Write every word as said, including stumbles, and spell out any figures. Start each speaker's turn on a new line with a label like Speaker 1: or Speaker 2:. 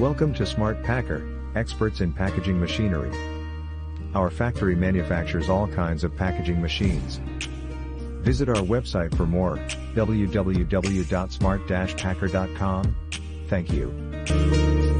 Speaker 1: Welcome to Smart Packer, experts in packaging machinery. Our factory manufactures all kinds of packaging machines. Visit our website for more, w w w dot smart dash packer dot com. Thank you.